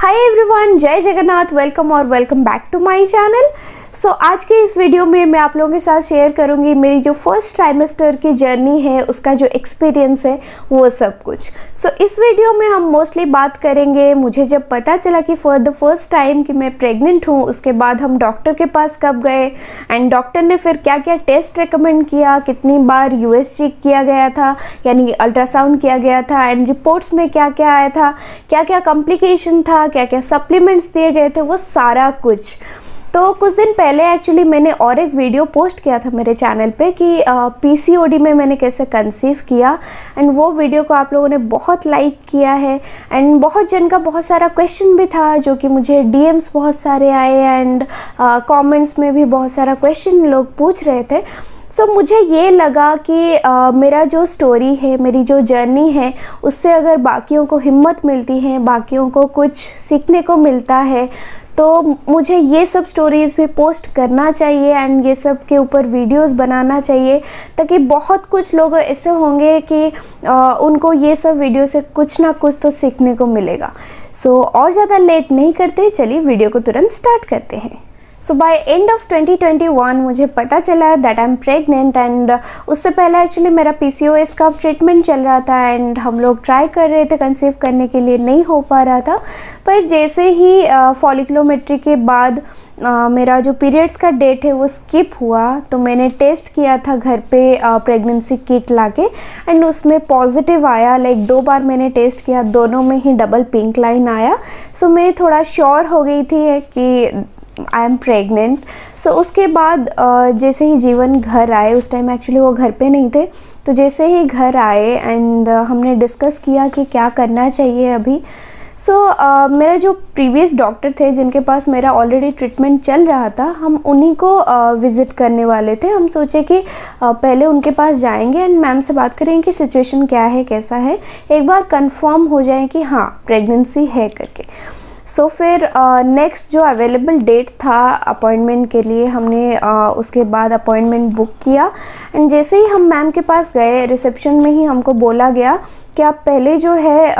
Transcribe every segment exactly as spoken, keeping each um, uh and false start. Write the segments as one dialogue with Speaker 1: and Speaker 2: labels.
Speaker 1: हाय everyone, जय Jagannath. Welcome और welcome back to my channel. So आज के इस वीडियो में मैं आप लोगों के साथ शेयर करूंगी मेरी जो फर्स्ट ट्राइमेस्टर की जर्नी है, उसका जो एक्सपीरियंस है वो सब कुछ। सो so, इस वीडियो में हम मोस्टली बात करेंगे मुझे जब पता चला कि फॉर द फर्स्ट टाइम कि मैं प्रेग्नेंट हूँ, उसके बाद हम डॉक्टर के पास कब गए एंड डॉक्टर ने फिर क्या क्या टेस्ट रिकमेंड किया, कितनी बार यूएसजी किया गया था यानी कि अल्ट्रासाउंड किया गया था एंड रिपोर्ट्स में क्या क्या आया था, क्या क्या कॉम्प्लिकेशन था, क्या क्या सप्लीमेंट्स दिए गए थे, वो सारा कुछ। तो कुछ दिन पहले एक्चुअली मैंने और एक वीडियो पोस्ट किया था मेरे चैनल पे कि पीसीओडी में मैंने कैसे कंसीव किया एंड वो वीडियो को आप लोगों ने बहुत लाइक किया है एंड बहुत जन का बहुत सारा क्वेश्चन भी था जो कि मुझे डीएम्स बहुत सारे आए एंड कमेंट्स में भी बहुत सारा क्वेश्चन लोग पूछ रहे थे। सो so, मुझे ये लगा कि आ, मेरा जो स्टोरी है, मेरी जो जर्नी है, उससे अगर बाकियों को हिम्मत मिलती है, बाकियों को कुछ सीखने को मिलता है, तो मुझे ये सब स्टोरीज़ भी पोस्ट करना चाहिए एंड ये सब के ऊपर वीडियोस बनाना चाहिए ताकि बहुत कुछ लोग ऐसे होंगे कि आ, उनको ये सब वीडियो से कुछ ना कुछ तो सीखने को मिलेगा। सो so, और ज़्यादा लेट नहीं करते, चलिए वीडियो को तुरंत स्टार्ट करते हैं। So by end of twenty twenty one मुझे पता चला that I am pregnant and उससे पहले एक्चुअली मेरा पीसीओएस का ट्रीटमेंट चल रहा था एंड हम लोग ट्राई कर रहे थे कंसीव करने के लिए, नहीं हो पा रहा था। पर जैसे ही फॉलिकुलोमेट्री के बाद uh, मेरा जो पीरियड्स का डेट है वो स्किप हुआ, तो मैंने टेस्ट किया था घर पे प्रेगनेंसी किट लाके एंड उसमें पॉजिटिव आया। लाइक दो बार मैंने टेस्ट किया, दोनों में ही डबल पिंक लाइन आया। सो so, मैं थोड़ा श्योर हो गई थी कि आई एम प्रेगनेंट। सो उसके बाद जैसे ही जीवन घर आए, उस टाइम एक्चुअली वो घर पे नहीं थे, तो जैसे ही घर आए एंड uh, हमने डिस्कस किया कि क्या करना चाहिए अभी। सो so, uh, मेरा जो प्रीवियस डॉक्टर थे जिनके पास मेरा ऑलरेडी ट्रीटमेंट चल रहा था, हम उन्हीं को विज़िट uh, करने वाले थे। हम सोचे कि uh, पहले उनके पास जाएंगे एंड मैम से बात करेंगे कि सिचुएशन क्या है, कैसा है, एक बार कंफर्म हो जाए कि हाँ प्रेगनेंसी है करके। सो so, फिर नेक्स्ट uh, जो अवेलेबल डेट था अपॉइंटमेंट के लिए, हमने uh, उसके बाद अपॉइंटमेंट बुक किया एंड जैसे ही हम मैम के पास गए, रिसेप्शन में ही हमको बोला गया कि आप पहले जो है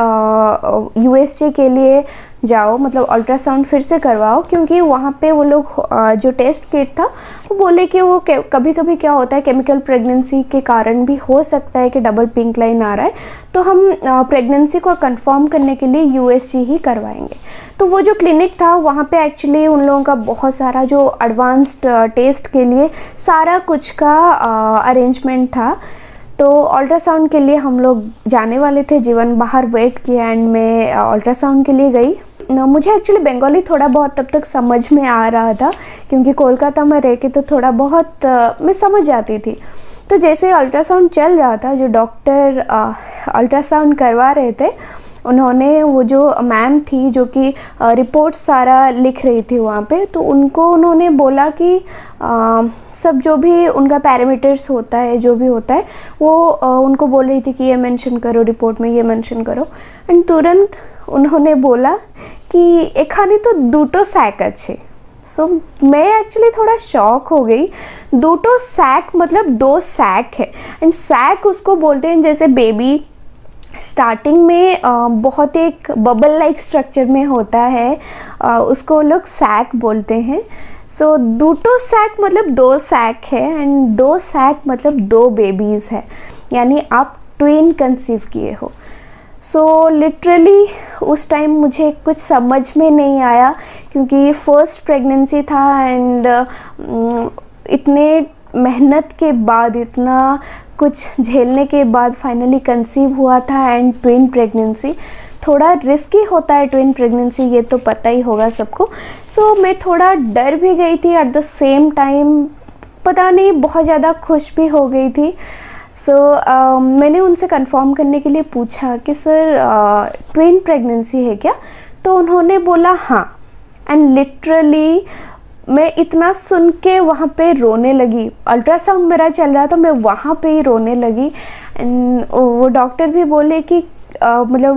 Speaker 1: यूएसजे uh, के लिए जाओ, मतलब अल्ट्रासाउंड फिर से करवाओ, क्योंकि वहाँ पे वो लोग uh, जो टेस्ट किट था वो बोले कि वो कभी कभी क्या होता है केमिकल प्रेगनेंसी के कारण भी हो सकता है कि डबल पिंक लाइन आ रहा है, तो हम प्रेगनेंसी uh, को कंफर्म करने के लिए यूएसजी ही करवाएंगे। तो वो जो क्लिनिक था वहाँ पे एक्चुअली उन लोगों का बहुत सारा जो एडवांस्ड टेस्ट के लिए सारा कुछ का अरेंजमेंट uh, था। तो अल्ट्रासाउंड के लिए हम लोग जाने वाले थे, जीवन बाहर वेट किया एंड मैं अल्ट्रासाउंड के लिए गई। मुझे एक्चुअली बंगाली थोड़ा बहुत तब तक समझ में आ रहा था क्योंकि कोलकाता में रह के तो थोड़ा बहुत uh, मैं समझ जाती थी। तो जैसे अल्ट्रासाउंड चल रहा था, जो डॉक्टर अल्ट्रासाउंड करवा रहे थे, उन्होंने वो जो मैम थी जो कि रिपोर्ट सारा लिख रही थी वहाँ पे, तो उनको उन्होंने बोला कि आ, सब जो भी उनका पैरामीटर्स होता है, जो भी होता है वो आ, उनको बोल रही थी कि ये मेंशन करो रिपोर्ट में, ये मेंशन करो। एंड तुरंत उन्होंने बोला कि एखाने तो दूटो सैक अच्छे। सो so, मैं एक्चुअली थोड़ा शॉक हो गई। दूटो सैक मतलब दो सैक है एंड सैक उसको बोलते हैं जैसे बेबी स्टार्टिंग में आ, बहुत एक बबल लाइक स्ट्रक्चर में होता है, आ, उसको लोग सैक बोलते हैं। सो so, दूटो सैक मतलब दो सैक है एंड दो सैक मतलब दो बेबीज़ है, यानी आप ट्विन कंसीव किए हो। सो so, लिटरली उस टाइम मुझे कुछ समझ में नहीं आया क्योंकि फर्स्ट प्रेगनेंसी था एंड uh, इतने मेहनत के बाद, इतना कुछ झेलने के बाद फाइनली कंसीव हुआ था एंड ट्विन प्रेगनेंसी थोड़ा रिस्की होता है। ट्विन प्रेगनेंसी ये तो पता ही होगा सबको। सो so, मैं थोड़ा डर भी गई थी, एट द सेम टाइम पता नहीं बहुत ज़्यादा खुश भी हो गई थी। सो so, uh, मैंने उनसे कंफर्म करने के लिए पूछा कि सर ट्विन प्रेगनेंसी है क्या, तो उन्होंने बोला हाँ। एंड लिटरली मैं इतना सुन के वहाँ पे रोने लगी। अल्ट्रासाउंड मेरा चल रहा था, मैं वहाँ पे ही रोने लगी एंड वो डॉक्टर भी बोले कि uh, मतलब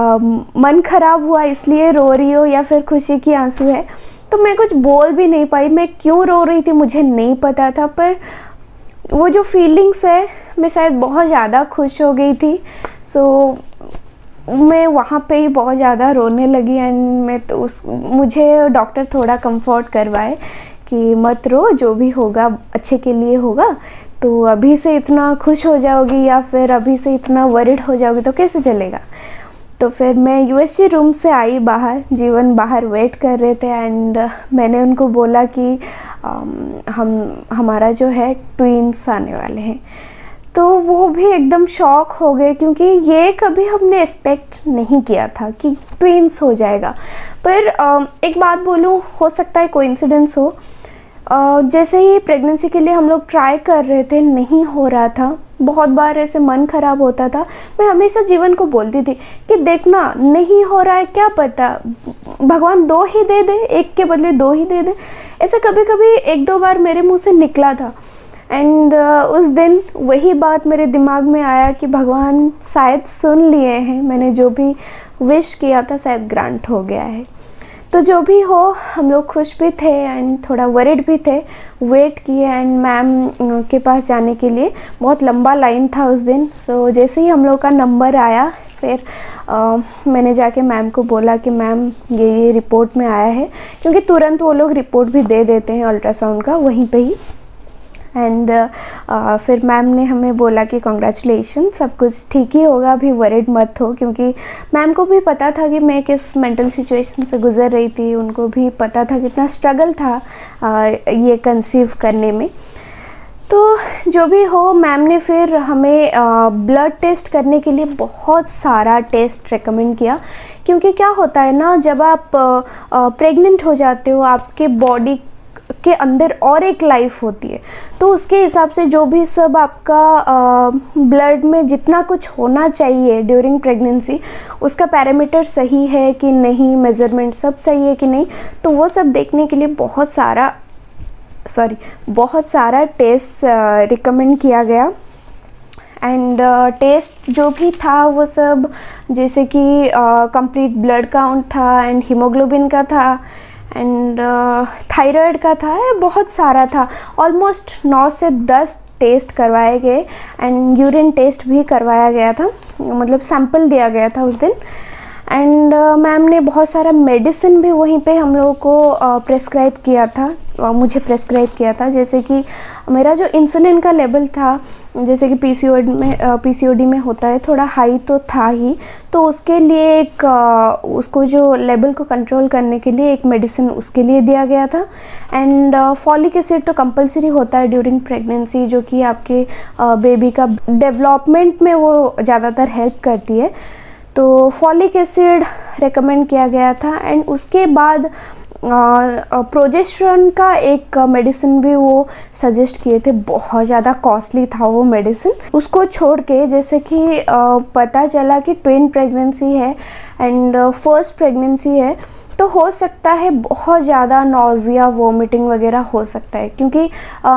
Speaker 1: uh, मन ख़राब हुआ इसलिए रो रही हो या फिर खुशी की आंसू है। तो मैं कुछ बोल भी नहीं पाई, मैं क्यों रो रही थी मुझे नहीं पता था, पर वो जो फीलिंग्स है मैं शायद बहुत ज़्यादा खुश हो गई थी। सो मैं वहाँ पे ही बहुत ज़्यादा रोने लगी एंड मैं तो उस मुझे डॉक्टर थोड़ा कंफर्ट करवाए कि मत रो, जो भी होगा अच्छे के लिए होगा। तो अभी से इतना खुश हो जाओगी या फिर अभी से इतना वरिड हो जाओगी तो कैसे चलेगा। तो फिर मैं यूएसजी रूम से आई बाहर, जीवन बाहर वेट कर रहे थे एंड मैंने उनको बोला कि हम हमारा जो है ट्विंस आने वाले हैं। तो वो भी एकदम शॉक हो गए क्योंकि ये कभी हमने एक्सपेक्ट नहीं किया था कि ट्विंस हो जाएगा। पर एक बात बोलूँ, हो सकता है कोइंसिडेंस हो। जैसे ही प्रेगनेंसी के लिए हम लोग ट्राई कर रहे थे, नहीं हो रहा था, बहुत बार ऐसे मन ख़राब होता था। मैं हमेशा जीवन को बोलती थी कि देखना नहीं हो रहा है, क्या पता भगवान दो ही दे दे, एक के बदले दो ही दे दे। ऐसे कभी कभी एक दो बार मेरे मुंह से निकला था एंड uh, उस दिन वही बात मेरे दिमाग में आया कि भगवान शायद सुन लिए हैं, मैंने जो भी विश किया था शायद ग्रांट हो गया है। तो जो भी हो, हम लोग खुश भी थे एंड थोड़ा वरिड भी थे। वेट किए एंड मैम के पास जाने के लिए बहुत लंबा लाइन था उस दिन। सो so, जैसे ही हम लोग का नंबर आया, फिर आ, मैंने जाके मैम को बोला कि मैम ये ये रिपोर्ट में आया है, क्योंकि तुरंत वो लोग रिपोर्ट भी दे देते हैं अल्ट्रासाउंड का वहीं पे ही। एंड uh, फिर मैम ने हमें बोला कि कॉन्ग्रेचुलेशन, सब कुछ ठीक ही होगा, अभी वरिड मत हो। क्योंकि मैम को भी पता था कि मैं किस मेंटल सिचुएशन से गुज़र रही थी, उनको भी पता था कितना स्ट्रगल था uh, ये कंसीव करने में। तो जो भी हो, मैम ने फिर हमें ब्लड uh, टेस्ट करने के लिए बहुत सारा टेस्ट रेकमेंड किया। क्योंकि क्या होता है ना, जब आप प्रेग्नेंट uh, uh, हो जाते हो, आपके बॉडी के अंदर और एक लाइफ होती है, तो उसके हिसाब से जो भी सब आपका ब्लड में जितना कुछ होना चाहिए ड्यूरिंग प्रेगनेंसी, उसका पैरामीटर सही है कि नहीं, मेज़रमेंट सब सही है कि नहीं, तो वो सब देखने के लिए बहुत सारा सॉरी बहुत सारा टेस्ट रिकमेंड किया गया। एंड टेस्ट uh, जो भी था वो सब, जैसे कि कंप्लीट ब्लड काउंट था एंड हीमोग्लोबिन का था एंड थायराइड uh, का था, बहुत सारा था। ऑलमोस्ट नौ से दस टेस्ट करवाए गए एंड यूरिन टेस्ट भी करवाया गया था, मतलब सैंपल दिया गया था उस दिन। एंड मैम uh, ने बहुत सारा मेडिसिन भी वहीं पे हम लोगों को प्रेस्क्राइब uh, किया था, uh, मुझे प्रेस्क्राइब किया था। जैसे कि मेरा जो इंसुलिन का लेवल था, जैसे कि पीसीओडी में uh, पीसीओडी में होता है, थोड़ा हाई तो था ही, तो उसके लिए एक uh, उसको जो लेवल को कंट्रोल करने के लिए एक मेडिसिन उसके लिए दिया गया था। एंड फॉलिक एसिड तो कंपलसरी होता है ड्यूरिंग प्रेगनेंसी, जो कि आपके बेबी uh, का डेवलपमेंट में वो ज़्यादातर हेल्प करती है। तो फॉलिक एसिड रेकमेंड किया गया था एंड उसके बाद प्रोजेस्टेरोन का एक मेडिसिन भी वो सजेस्ट किए थे। बहुत ज़्यादा कॉस्टली था वो मेडिसिन। उसको छोड़ के, जैसे कि पता चला कि ट्विन प्रेगनेंसी है एंड फर्स्ट प्रेगनेंसी है, तो हो सकता है बहुत ज़्यादा नॉजिया, वोमिटिंग वगैरह हो सकता है। क्योंकि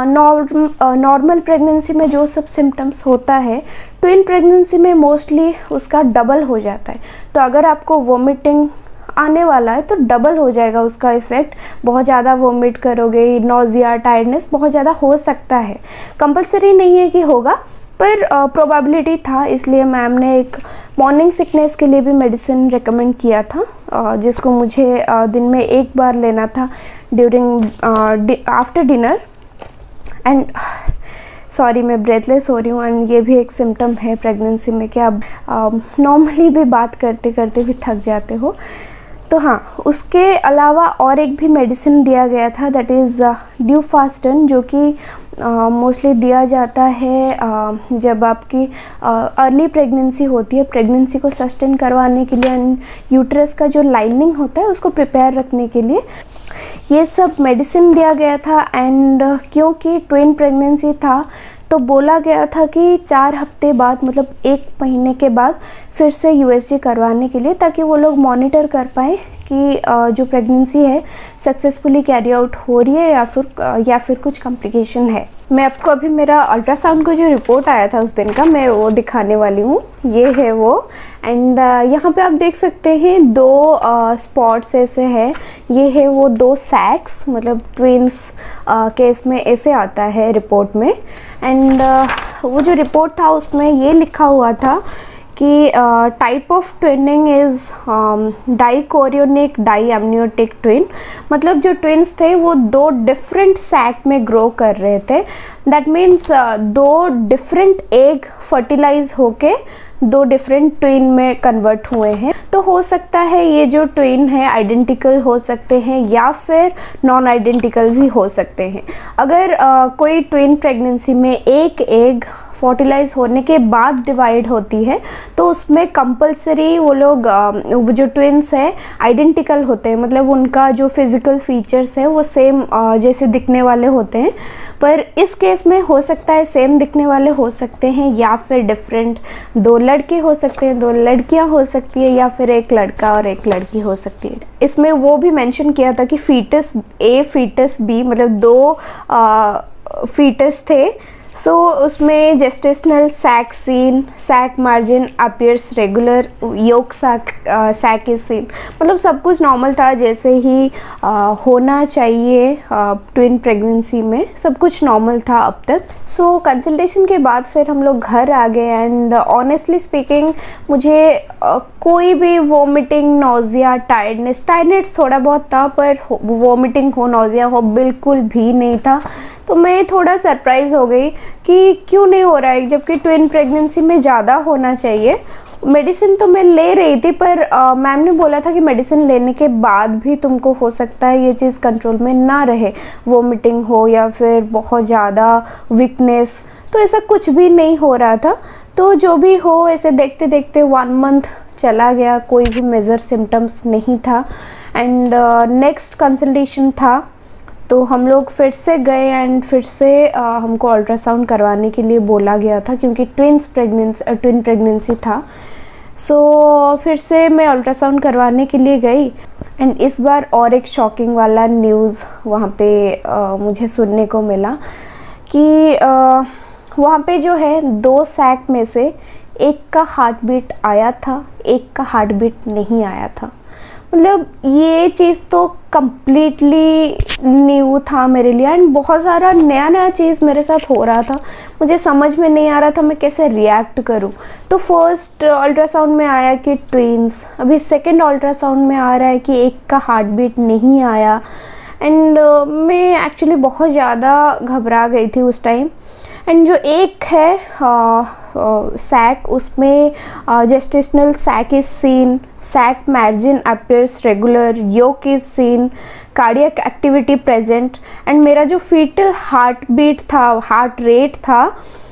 Speaker 1: नॉर्मल प्रेगनेंसी में जो सब सिम्टम्स होता है, ट्विन प्रेगनेंसी में मोस्टली उसका डबल हो जाता है। तो अगर आपको वोमिटिंग आने वाला है तो डबल हो जाएगा उसका इफ़ेक्ट, बहुत ज़्यादा वोमिट करोगे, नॉजिया, टायर्डनेस बहुत ज़्यादा हो सकता है। कंपलसरी नहीं है कि होगा, पर प्रोबेबिलिटी uh, था, इसलिए मैम ने एक मॉर्निंग सिकनेस के लिए भी मेडिसिन रेकमेंड किया था, uh, जिसको मुझे uh, दिन में एक बार लेना था during after dinner. And sorry मैं ब्रेथलेस हो रही हूँ एंड ये भी एक सिम्टम है प्रेगनेंसी में कि आप नॉर्मली uh, भी बात करते करते भी थक जाते हो। तो हाँ, उसके अलावा और एक भी मेडिसिन दिया गया था, दैट इज़ ड्यूफास्टन, जो कि मोस्टली uh, दिया जाता है uh, जब आपकी अर्ली uh, प्रेगनेंसी होती है, प्रेगनेंसी को सस्टेन करवाने के लिए एंड यूट्रस का जो लाइनिंग होता है उसको प्रिपेयर रखने के लिए ये सब मेडिसिन दिया गया था। एंड uh, क्योंकि ट्विन प्रेगनेंसी था तो बोला गया था कि चार हफ्ते बाद, मतलब एक महीने के बाद फिर से यूएसजी करवाने के लिए, ताकि वो लोग मॉनिटर कर पाए कि जो प्रेगनेंसी है सक्सेसफुली कैरी आउट हो रही है या फिर या फिर कुछ कॉम्प्लिकेशन है। मैं आपको अभी मेरा अल्ट्रासाउंड का जो रिपोर्ट आया था उस दिन का, मैं वो दिखाने वाली हूँ। ये है वो। एंड यहाँ पे आप देख सकते हैं दो स्पॉट्स ऐसे हैं। ये है वो दो सैक्स, मतलब ट्विंस केस में ऐसे आता है रिपोर्ट में। एंड uh, वो जो रिपोर्ट था उसमें ये लिखा हुआ था कि type of twinning is dichorionic diamniotic twin. मतलब जो ट्विन्स थे वो दो डिफरेंट सैक में ग्रो कर रहे थे। दैट मीन्स दो डिफरेंट एग फर्टिलाइज होके दो डिफरेंट ट्विन में कन्वर्ट हुए हैं। तो हो सकता है ये जो ट्विन है आइडेंटिकल हो सकते हैं या फिर नॉन आइडेंटिकल भी हो सकते हैं। अगर आ, कोई ट्विन प्रेगनेंसी में एक एग फर्टिलाइज होने के बाद डिवाइड होती है तो उसमें कंपलसरी वो लोग वो जो ट्विन्स है आइडेंटिकल होते हैं, मतलब उनका जो फिज़िकल फीचर्स है वो सेम जैसे दिखने वाले होते हैं। पर इस केस में हो सकता है सेम दिखने वाले हो सकते हैं या फिर डिफरेंट, दो लड़के हो सकते हैं, दो लड़कियां हो सकती है या फिर एक लड़का और एक लड़की हो सकती है। इसमें वो भी मेंशन किया था कि फीटस ए फीटस बी, मतलब दो फीटस थे। सो so, उसमें gestational sac seen, sac margin appears regular, yolk sac sac is seen. मतलब सब कुछ नॉर्मल था जैसे ही आ, होना चाहिए ट्विन प्रेगनेंसी में, सब कुछ नॉर्मल था अब तक। सो so, कंसल्टेशन के बाद फिर हम लोग घर आ गए एंड ऑनेस्टली स्पीकिंग मुझे आ, कोई भी वॉमिटिंग, नोज़िया, टायर्डनेस टायर्डनेस थोड़ा बहुत था पर वॉमिटिंग हो, नोज़िया हो बिल्कुल भी नहीं था। तो मैं थोड़ा सरप्राइज़ हो गई कि क्यों नहीं हो रहा है, जबकि ट्विन प्रेगनेंसी में ज़्यादा होना चाहिए। मेडिसिन तो मैं ले रही थी पर मैम ने बोला था कि मेडिसिन लेने के बाद भी तुमको हो सकता है ये चीज़ कंट्रोल में ना रहे, वॉमिटिंग हो या फिर बहुत ज़्यादा वीकनेस। तो ऐसा कुछ भी नहीं हो रहा था। तो जो भी हो ऐसे देखते देखते वन मंथ चला गया, कोई भी मेजर सिम्टम्स नहीं था। एंड नेक्स्ट कंसल्टेशन था तो हम लोग फिर से गए एंड फिर से आ, हमको अल्ट्रासाउंड करवाने के लिए बोला गया था क्योंकि ट्विन्स प्रेगनेंसी ट्विन प्रेगनेंसी था। सो so, फिर से मैं अल्ट्रासाउंड करवाने के लिए गई एंड इस बार और एक शॉकिंग वाला न्यूज़ वहाँ पे आ, मुझे सुनने को मिला कि आ, वहाँ पे जो है दो सैक में से एक का हार्ट बीट आया था, एक का हार्ट बीट नहीं आया था। मतलब ये चीज़ तो कम्प्लीटली न्यू था मेरे लिए एंड बहुत सारा नया नया चीज़ मेरे साथ हो रहा था। मुझे समझ में नहीं आ रहा था मैं कैसे रिएक्ट करूं। तो फर्स्ट अल्ट्रासाउंड में आया कि ट्विन्स, अभी सेकंड अल्ट्रासाउंड में आ रहा है कि एक का हार्ट बीट नहीं आया। एंड uh, मैं एक्चुअली बहुत ज़्यादा घबरा गई थी उस टाइम। एंड जो एक है सैक, उसमें gestational sac is seen, sac margin appears regular, yolk is seen, cardiac activity present. And मेरा जो फीटल हार्ट बीट था, हार्ट रेट था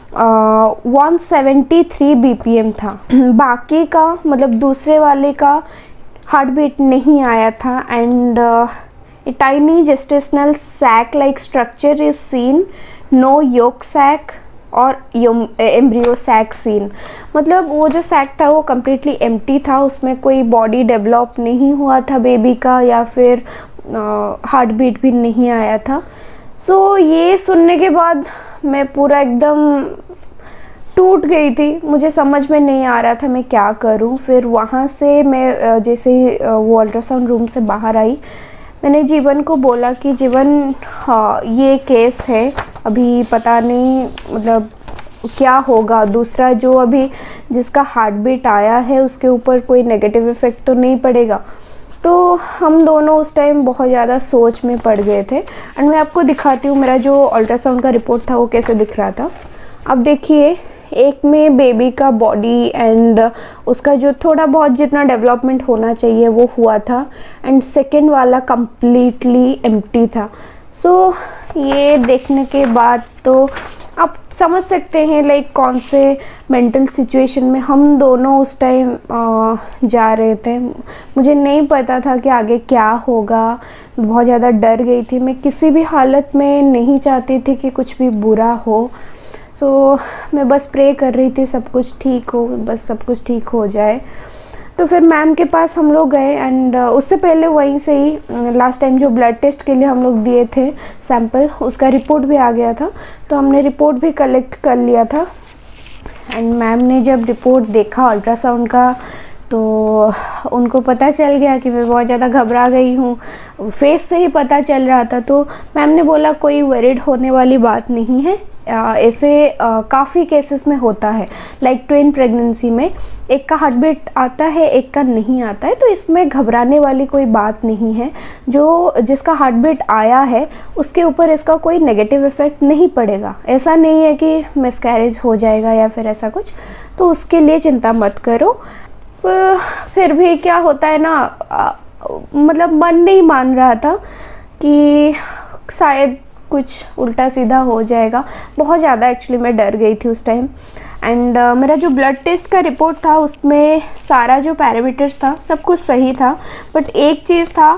Speaker 1: one seventy three B P M था। बाकी का मतलब दूसरे वाले का हार्ट बीट नहीं आया था। And a tiny gestational sac like structure is seen, no yolk sac और एम्ब्रियो सैक सीन। मतलब वो जो सैक था वो कम्प्लीटली एम्प्टी था, उसमें कोई बॉडी डेवलप नहीं हुआ था बेबी का या फिर हार्ट बीट भी नहीं आया था। सो so, ये सुनने के बाद मैं पूरा एकदम टूट गई थी। मुझे समझ में नहीं आ रहा था मैं क्या करूं। फिर वहाँ से मैं जैसे ही वो अल्ट्रासाउंड रूम से बाहर आई, मैंने जीवन को बोला कि जीवन हाँ ये केस है, अभी पता नहीं मतलब क्या होगा। दूसरा जो अभी जिसका हार्ट बीट आया है उसके ऊपर कोई नेगेटिव इफ़ेक्ट तो नहीं पड़ेगा। तो हम दोनों उस टाइम बहुत ज़्यादा सोच में पड़ गए थे। एंड मैं आपको दिखाती हूँ मेरा जो अल्ट्रासाउंड का रिपोर्ट था वो कैसे दिख रहा था। अब देखिए, एक में बेबी का बॉडी एंड उसका जो थोड़ा बहुत जितना डेवलपमेंट होना चाहिए वो हुआ था एंड सेकेंड वाला कम्प्लीटली एम्प्टी था। सो so, ये देखने के बाद तो आप समझ सकते हैं लाइक कौन से मेंटल सिचुएशन में हम दोनों उस टाइम जा रहे थे। मुझे नहीं पता था कि आगे क्या होगा, बहुत ज़्यादा डर गई थी। मैं किसी भी हालत में नहीं चाहती थी कि कुछ भी बुरा हो। सो so, मैं बस प्रे कर रही थी सब कुछ ठीक हो, बस सब कुछ ठीक हो जाए। तो फिर मैम के पास हम लोग गए एंड उससे पहले वहीं से ही लास्ट टाइम जो ब्लड टेस्ट के लिए हम लोग दिए थे सैंपल, उसका रिपोर्ट भी आ गया था। तो हमने रिपोर्ट भी कलेक्ट कर लिया था। एंड मैम ने जब रिपोर्ट देखा अल्ट्रासाउंड का तो उनको पता चल गया कि मैं बहुत ज़्यादा घबरा गई हूँ, फेस से ही पता चल रहा था। तो मैम ने बोला कोई वरीड होने वाली बात नहीं है, ऐसे काफ़ी केसेस में होता है, लाइक ट्विन प्रेगनेंसी में एक का हार्ट बीट आता है, एक का नहीं आता है। तो इसमें घबराने वाली कोई बात नहीं है। जो जिसका हार्ट बीट आया है उसके ऊपर इसका कोई नेगेटिव इफ़ेक्ट नहीं पड़ेगा। ऐसा नहीं है कि मिसकैरेज हो जाएगा या फिर ऐसा कुछ, तो उसके लिए चिंता मत करो। फिर भी क्या होता है ना, आ, मतलब मन नहीं मान रहा था कि शायद कुछ उल्टा सीधा हो जाएगा। बहुत ज़्यादा एक्चुअली मैं डर गई थी उस टाइम। एंड uh, मेरा जो ब्लड टेस्ट का रिपोर्ट था उसमें सारा जो पैरामीटर्स था सब कुछ सही था, बट एक चीज़ था,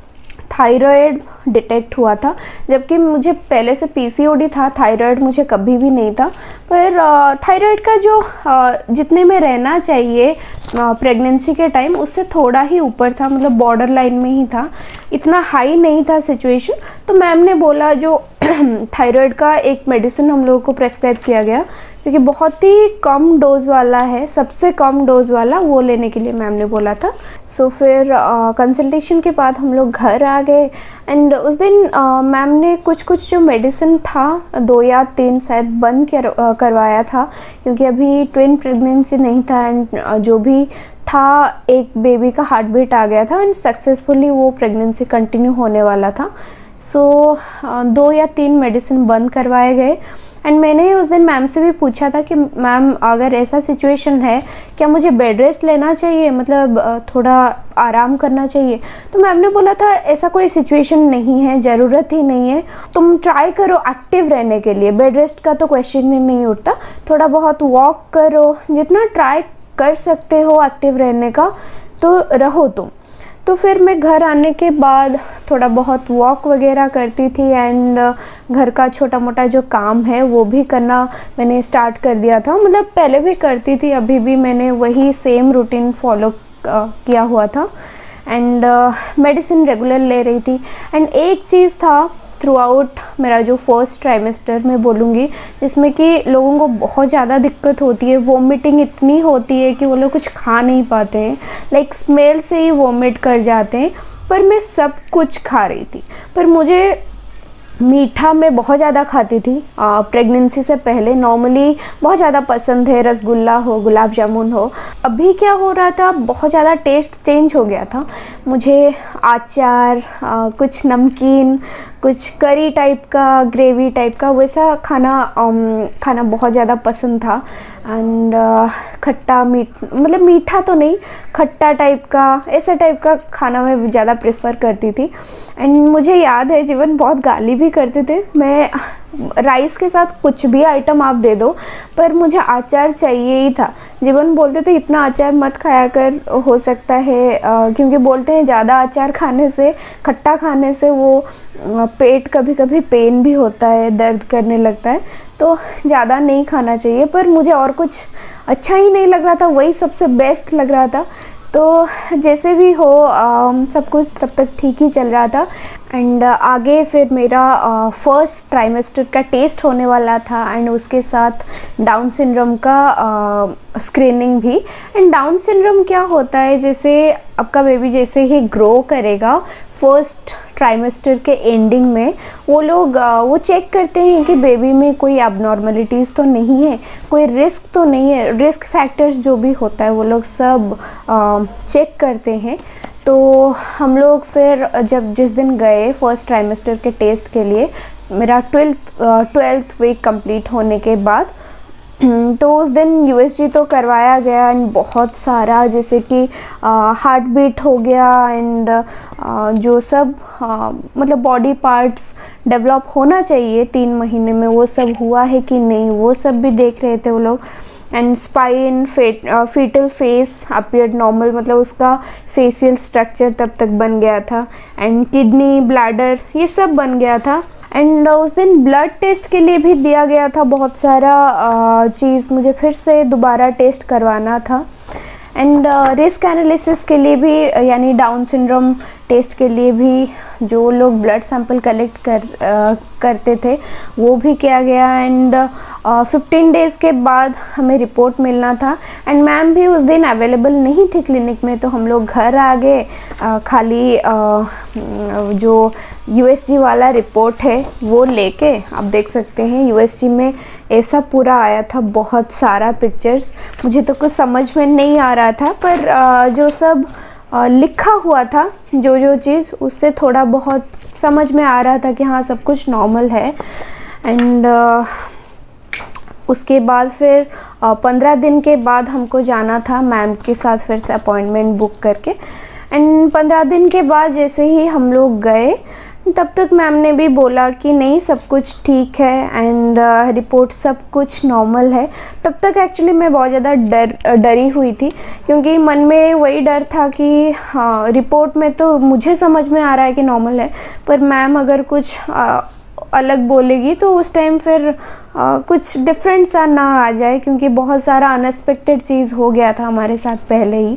Speaker 1: थायराइड डिटेक्ट हुआ था। जबकि मुझे पहले से पीसीओडी था, थायराइड मुझे कभी भी नहीं था। पर थायराइड का जो uh, जितने में रहना चाहिए प्रेगनेंसी uh, के टाइम उससे थोड़ा ही ऊपर था, मतलब बॉर्डर लाइन में ही था, इतना हाई नहीं था सिचुएशन। तो मैम ने बोला जो थायराइड का एक मेडिसिन हम लोगों को प्रेस्क्राइब किया गया, क्योंकि बहुत ही कम डोज वाला है, सबसे कम डोज वाला, वो लेने के लिए मैम ने बोला था। सो so, फिर कंसल्टेशन के बाद हम लोग घर आ गए। एंड उस दिन मैम ने कुछ कुछ जो मेडिसिन था, दो या तीन शायद बंद कर, uh, करवाया था, क्योंकि अभी ट्विन प्रेगनेंसी नहीं था। एंड uh, जो भी था, एक बेबी का हार्ट बीट आ गया था एंड सक्सेसफुली वो प्रेगनेंसी कंटिन्यू होने वाला था। सो so, दो या तीन मेडिसिन बंद करवाए गए। एंड मैंने उस दिन मैम से भी पूछा था कि मैम अगर ऐसा सिचुएशन है क्या मुझे बेड रेस्ट लेना चाहिए, मतलब थोड़ा आराम करना चाहिए। तो मैम ने बोला था ऐसा कोई सिचुएशन नहीं है, ज़रूरत ही नहीं है, तुम ट्राई करो एक्टिव रहने के लिए, बेड रेस्ट का तो क्वेश्चन ही नहीं उठता। थोड़ा बहुत वॉक करो, जितना ट्राई कर सकते हो एक्टिव रहने का तो रहो तुम। तो फिर मैं घर आने के बाद थोड़ा बहुत वॉक वगैरह करती थी एंड घर का छोटा मोटा जो काम है वो भी करना मैंने स्टार्ट कर दिया था। मतलब पहले भी करती थी, अभी भी मैंने वही सेम रूटीन फॉलो किया हुआ था। एंड मेडिसिन रेगुलर ले रही थी। एंड एक चीज़ था थ्रू आउट मेरा जो फर्स्ट ट्राइमेस्टर में बोलूँगी, जिसमें कि लोगों को बहुत ज़्यादा दिक्कत होती है, वोमिटिंग इतनी होती है कि वो लोग कुछ खा नहीं पाते हैं, लाइक स्मेल से ही वोमिट कर जाते हैं। पर मैं सब कुछ खा रही थी। पर मुझे मीठा मैं बहुत ज़्यादा खाती थी प्रेगनेंसी से पहले, नॉर्मली बहुत ज़्यादा पसंद है, रसगुल्ला हो, गुलाब जामुन हो। अभी क्या हो रहा था, बहुत ज़्यादा टेस्ट चेंज हो गया था। मुझे अचार, आ, कुछ नमकीन, कुछ करी टाइप का, ग्रेवी टाइप का वैसा खाना आम, खाना बहुत ज़्यादा पसंद था। एंड खट्टा मीठ मतलब मीठा तो नहीं, खट्टा टाइप का, ऐसा टाइप का खाना मैं ज़्यादा प्रेफर करती थी। एंड मुझे याद है जीवन बहुत गाली भी करते थे। मैं राइस के साथ कुछ भी आइटम आप दे दो पर मुझे अचार चाहिए ही था। जीवन बोलते थे इतना अचार मत खाया कर, हो सकता है आ, क्योंकि बोलते हैं ज़्यादा अचार खाने से, खट्टा खाने से वो आ, पेट कभी कभी पेन भी होता है, दर्द करने लगता है, तो ज़्यादा नहीं खाना चाहिए। पर मुझे और कुछ अच्छा ही नहीं लग रहा था, वही सबसे बेस्ट लग रहा था। तो जैसे भी हो आ, सब कुछ तब तक ठीक ही चल रहा था। एंड आगे फिर मेरा फर्स्ट ट्राइमेस्टर का टेस्ट होने वाला था एंड उसके साथ डाउन सिंड्रोम का स्क्रीनिंग भी। एंड डाउन सिंड्रोम क्या होता है, जैसे आपका बेबी जैसे ही ग्रो करेगा फर्स्ट ट्राइमेस्टर के एंडिंग में वो लोग वो चेक करते हैं कि बेबी में कोई अबनॉर्मलिटीज़ तो नहीं है, कोई रिस्क तो नहीं है, रिस्क फैक्टर्स जो भी होता है वो लोग सब चेक करते हैं। तो हम लोग फिर जब जिस दिन गए फर्स्ट ट्राइमेस्टर के टेस्ट के लिए, मेरा ट्वेल्थ ट्वेल्थ वीक कंप्लीट होने के बाद, तो उस दिन यूएसजी तो करवाया गया एंड बहुत सारा जैसे कि हार्ट बीट हो गया एंड जो सब आ, मतलब बॉडी पार्ट्स डेवलप होना चाहिए तीन महीने में वो सब हुआ है कि नहीं वो सब भी देख रहे थे वो लोग। एंड स्पाइन फेट फीटल फेस अपीयर्ड नॉर्मल, मतलब उसका फेशियल स्ट्रक्चर तब तक बन गया था एंड किडनी ब्लैडर ये सब बन गया था। एंड उस दिन ब्लड टेस्ट के लिए भी दिया गया था बहुत सारा चीज़, मुझे फिर से दोबारा टेस्ट करवाना था। एंड रिस्क एनालिसिस के लिए भी, यानी डाउन सिंड्रोम टेस्ट के लिए भी जो लोग ब्लड सैंपल कलेक्ट कर आ, करते थे वो भी किया गया। एंड फिफ्टीन डेज़ के बाद हमें रिपोर्ट मिलना था। एंड मैम भी उस दिन अवेलेबल नहीं थी क्लिनिक में, तो हम लोग घर आ गए। खाली आ, जो यूएसजी वाला रिपोर्ट है वो लेके, आप देख सकते हैं यूएसजी में ऐसा पूरा आया था, बहुत सारा पिक्चर्स। मुझे तो कुछ समझ में नहीं आ रहा था, पर आ, जो सब आ, लिखा हुआ था, जो जो चीज़, उससे थोड़ा बहुत समझ में आ रहा था कि हाँ सब कुछ नॉर्मल है। एंड उसके बाद फिर पंद्रह दिन के बाद हमको जाना था मैम के साथ फिर से अपॉइंटमेंट बुक करके। एंड पंद्रह दिन के बाद जैसे ही हम लोग गए, तब तक मैम ने भी बोला कि नहीं सब कुछ ठीक है एंड रिपोर्ट सब कुछ नॉर्मल है। तब तक एक्चुअली मैं बहुत ज़्यादा डर डरी हुई थी, क्योंकि मन में वही डर था कि हाँ रिपोर्ट में तो मुझे समझ में आ रहा है कि नॉर्मल है, पर मैम अगर कुछ आ, अलग बोलेगी तो उस टाइम फिर आ, कुछ डिफरेंट सा ना आ जाए, क्योंकि बहुत सारा अनएक्सपेक्टेड चीज़ हो गया था हमारे साथ पहले ही।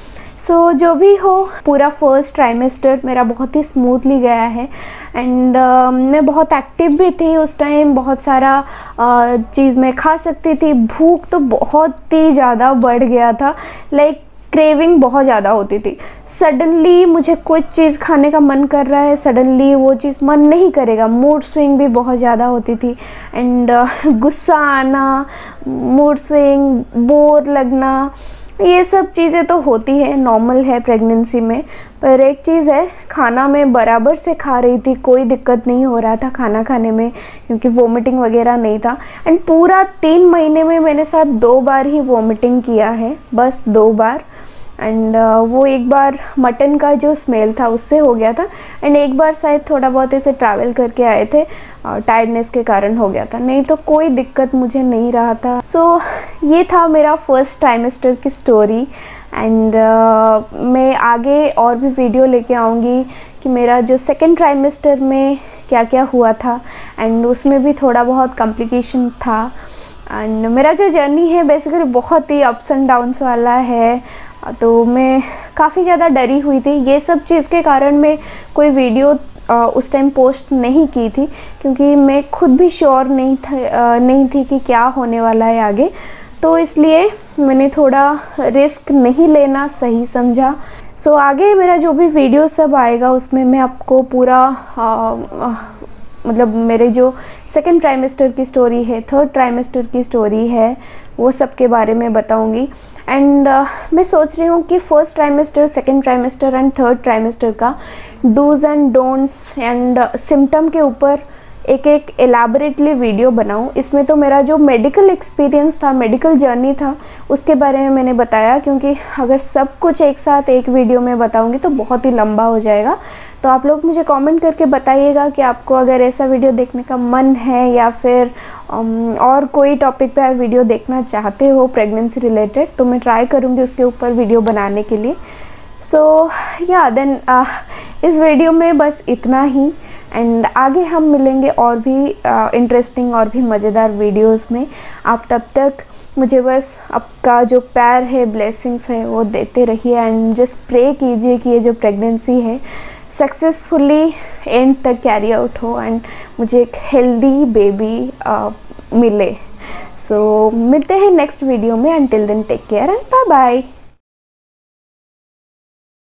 Speaker 1: सो so, जो भी हो, पूरा फर्स्ट ट्राइमेस्टर मेरा बहुत ही स्मूथली गया है। एंड uh, मैं बहुत एक्टिव भी थी उस टाइम, बहुत सारा uh, चीज़ मैं खा सकती थी। भूख तो बहुत ही ज़्यादा बढ़ गया था, लाइक क्रेविंग बहुत ज़्यादा होती थी। सडनली मुझे कुछ चीज़ खाने का मन कर रहा है, सडनली वो चीज़ मन नहीं करेगा। मूड स्विंग भी बहुत ज़्यादा होती थी। एंड uh, गुस्सा आना, मूड स्विंग, बोर लगना, ये सब चीज़ें तो होती है, नॉर्मल है प्रेगनेंसी में। पर एक चीज़ है, खाना मैं बराबर से खा रही थी, कोई दिक्कत नहीं हो रहा था खाना खाने में, क्योंकि वोमिटिंग वगैरह नहीं था। एंड पूरा तीन महीने में मैंने साथ दो बार ही वोमिटिंग किया है, बस दो बार। एंड uh, वो एक बार मटन का जो स्मेल था उससे हो गया था, एंड एक बार शायद थोड़ा बहुत ऐसे ट्रैवल करके आए थे, टायर्डनेस uh, के कारण हो गया था, नहीं तो कोई दिक्कत मुझे नहीं रहा था। सो so, ये था मेरा फर्स्ट ट्राइमेस्टर की स्टोरी। एंड uh, मैं आगे और भी वीडियो लेके आऊँगी कि मेरा जो सेकेंड ट्राइमेस्टर में क्या क्या हुआ था, एंड उसमें भी थोड़ा बहुत कॉम्प्लिकेशन था। एंड मेरा जो जर्नी है बेसिकली बहुत ही अप्स एंड डाउन्स वाला है, तो मैं काफ़ी ज़्यादा डरी हुई थी। ये सब चीज़ के कारण मैं कोई वीडियो उस टाइम पोस्ट नहीं की थी, क्योंकि मैं खुद भी श्योर नहीं था नहीं थी कि क्या होने वाला है आगे, तो इसलिए मैंने थोड़ा रिस्क नहीं लेना सही समझा। सो so, आगे मेरा जो भी वीडियो सब आएगा उसमें मैं आपको पूरा आ, आ, मतलब मेरे जो सेकेंड ट्राइमेस्टर की स्टोरी है, थर्ड ट्राइमेस्टर की स्टोरी है, वो सब के बारे में बताऊंगी। एंड uh, मैं सोच रही हूँ कि first trimester, second trimester and third trimester का dos and don'ts and symptom के ऊपर एक एक एलाबोरेटली वीडियो बनाऊँ। इसमें तो मेरा जो मेडिकल एक्सपीरियंस था, मेडिकल जर्नी था, उसके बारे में मैंने बताया, क्योंकि अगर सब कुछ एक साथ एक वीडियो में बताऊँगी तो बहुत ही लंबा हो जाएगा। तो आप लोग मुझे कमेंट करके बताइएगा कि आपको अगर ऐसा वीडियो देखने का मन है, या फिर और कोई टॉपिक पे आप वीडियो देखना चाहते हो प्रेगनेंसी रिलेटेड, तो मैं ट्राई करूँगी उसके ऊपर वीडियो बनाने के लिए। सो या देन इस वीडियो में बस इतना ही, एंड आगे हम मिलेंगे और भी इंटरेस्टिंग uh, और भी मज़ेदार वीडियोस में। आप तब तक मुझे बस आपका जो प्यार है, ब्लेसिंग्स है, वो देते रहिए। एंड जस्ट प्रे कीजिए कि ये जो प्रेगनेंसी है सक्सेसफुली एंड तक कैरी आउट हो, एंड मुझे एक हेल्दी बेबी uh, मिले। सो so, मिलते हैं नेक्स्ट वीडियो में। Until then take care and bye bye.